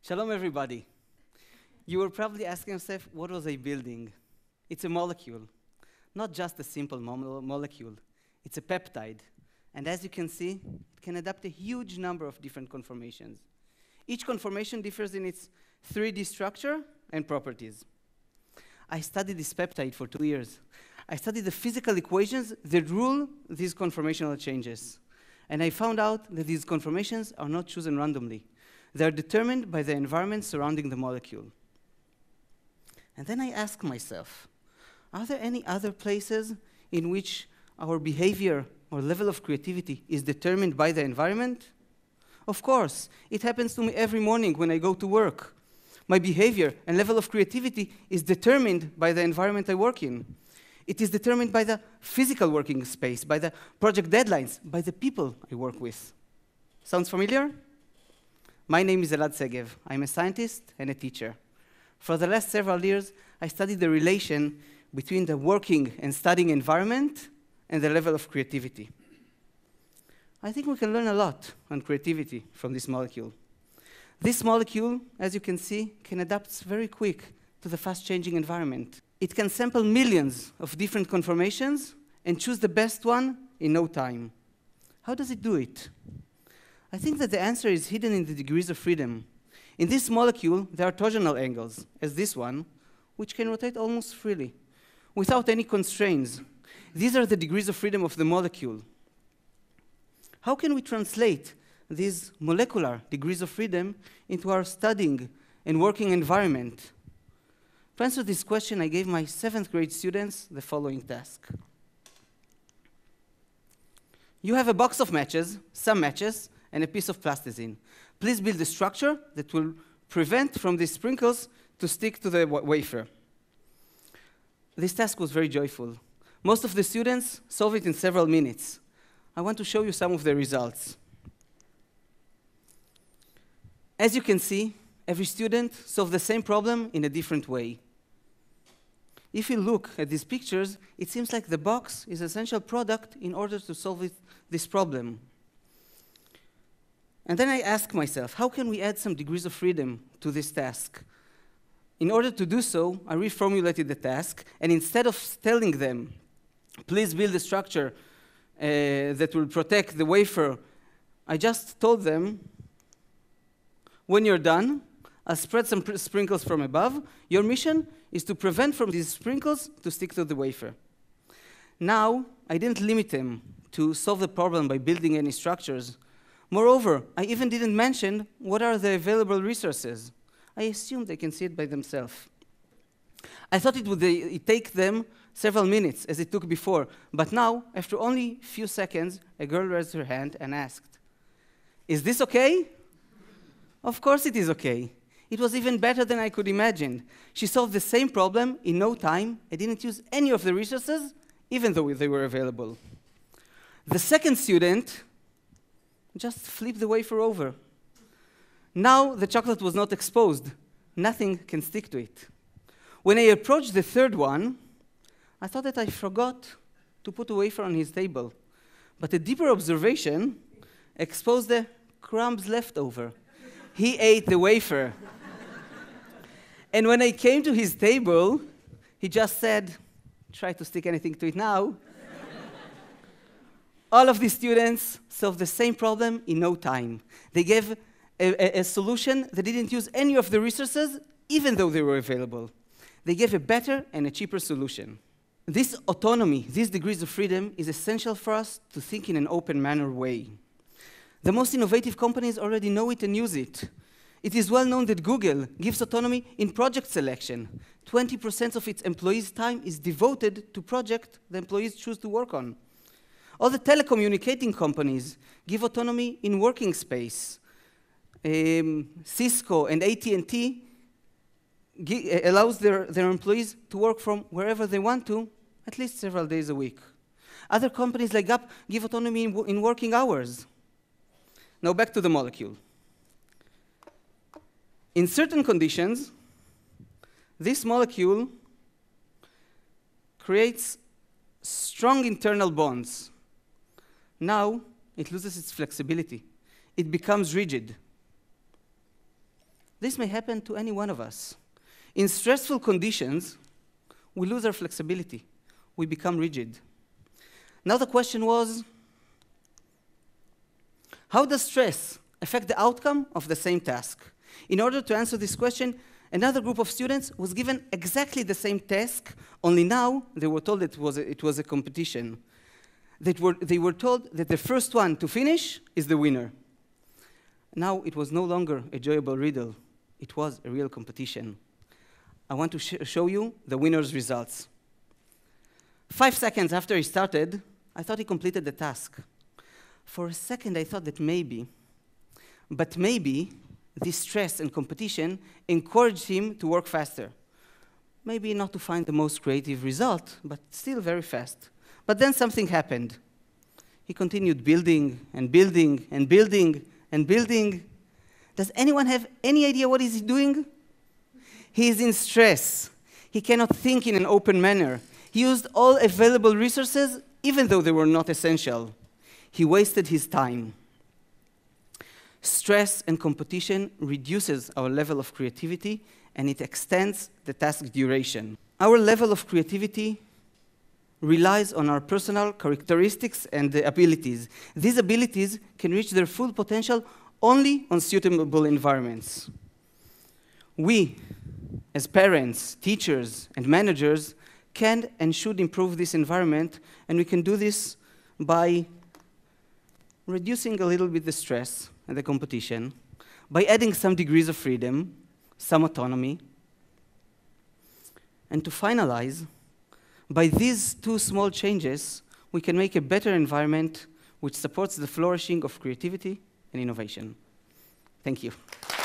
Shalom, everybody. You were probably asking yourself, what was I building? It's a molecule, not just a simple molecule. It's a peptide. And as you can see, it can adapt a huge number of different conformations. Each conformation differs in its 3D structure and properties. I studied this peptide for 2 years. I studied the physical equations that rule these conformational changes. And I found out that these conformations are not chosen randomly. They are determined by the environment surrounding the molecule. And then I ask myself, are there any other places in which our behavior or level of creativity is determined by the environment? Of course, it happens to me every morning when I go to work. My behavior and level of creativity is determined by the environment I work in. It is determined by the physical working space, by the project deadlines, by the people I work with. Sounds familiar? My name is Elad Segev. I'm a scientist and a teacher. For the last several years, I studied the relation between the working and studying environment and the level of creativity. I think we can learn a lot on creativity from this molecule. This molecule, as you can see, can adapt very quick to the fast-changing environment. It can sample millions of different conformations and choose the best one in no time. How does it do it? I think that the answer is hidden in the degrees of freedom. In this molecule, there are torsional angles, as this one, which can rotate almost freely, without any constraints. These are the degrees of freedom of the molecule. How can we translate these molecular degrees of freedom into our studying and working environment? To answer this question, I gave my 7th grade students the following task. You have a box of matches, some matches, and a piece of plasticine. Please build a structure that will prevent from these sprinkles to stick to the wafer. This task was very joyful. Most of the students solved it in several minutes. I want to show you some of the results. As you can see, every student solved the same problem in a different way. If you look at these pictures, it seems like the box is an essential product in order to solve this problem. And then I ask myself, how can we add some degrees of freedom to this task? In order to do so, I reformulated the task, and instead of telling them, please build a structure that will protect the wafer, I just told them, when you're done, I'll spread some sprinkles from above. Your mission is to prevent from these sprinkles to stick to the wafer. Now, I didn't limit them to solve the problem by building any structures. Moreover, I even didn't mention what are the available resources. I assumed they can see it by themselves. I thought it would take them several minutes, as it took before, but now, after only a few seconds, a girl raised her hand and asked, "Is this okay?" Of course it is okay. It was even better than I could imagine. She solved the same problem in no time and didn't use any of the resources, even though they were available. The second student just flipped the wafer over. Now the chocolate was not exposed. Nothing can stick to it. When I approached the third one, I thought that I forgot to put a wafer on his table. But a deeper observation exposed the crumbs left over. He ate the wafer. And when I came to his table, he just said, "Try to stick anything to it now." All of the students solved the same problem in no time. They gave a solution that didn't use any of the resources, even though they were available. They gave a better and a cheaper solution. This autonomy, these degrees of freedom, is essential for us to think in an open manner way. The most innovative companies already know it and use it. It is well known that Google gives autonomy in project selection. 20% of its employees' time is devoted to projects the employees choose to work on. All the telecommunicating companies give autonomy in working space. Cisco and AT&T allows their employees to work from wherever they want to, at least several days a week. Other companies like Gap give autonomy in working hours. Now back to the molecule. In certain conditions, this molecule creates strong internal bonds. Now, it loses its flexibility. It becomes rigid. This may happen to any one of us. In stressful conditions, we lose our flexibility. We become rigid. Now the question was, how does stress affect the outcome of the same task? In order to answer this question, another group of students was given exactly the same task, only now they were told it was a competition. They were told that the first one to finish is the winner. Now it was no longer a enjoyable riddle. It was a real competition. I want to show you the winner's results. 5 seconds after he started, I thought he completed the task. For a second, I thought that maybe this stress and competition encouraged him to work faster. Maybe not to find the most creative result, but still very fast. But then something happened. He continued building and building and building and building. Does anyone have any idea what is he doing? He is in stress. He cannot think in an open manner. He used all available resources, even though they were not essential. He wasted his time. Stress and competition reduces our level of creativity, and it extends the task duration. Our level of creativity relies on our personal characteristics and abilities. These abilities can reach their full potential only on suitable environments. We, as parents, teachers, and managers, can and should improve this environment, and we can do this by reducing a little bit the stress and the competition, by adding some degrees of freedom, some autonomy, and to finalize, by these two small changes, we can make a better environment which supports the flourishing of creativity and innovation. Thank you.